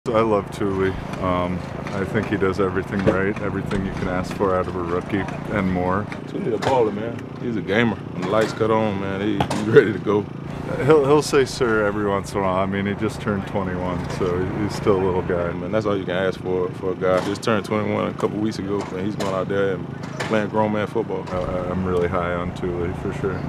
I love Tuli. I think he does everything right, everything you can ask for out of a rookie and more. Tuli a baller, man. He's a gamer. When the lights cut on, man, he's ready to go. He'll say sir every once in a while. I mean, he just turned 21, so he's still a little guy. Man, that's all you can ask for a guy. Just turned 21 a couple weeks ago, and he's going out there and playing grown man football. I'm really high on Tuli for sure.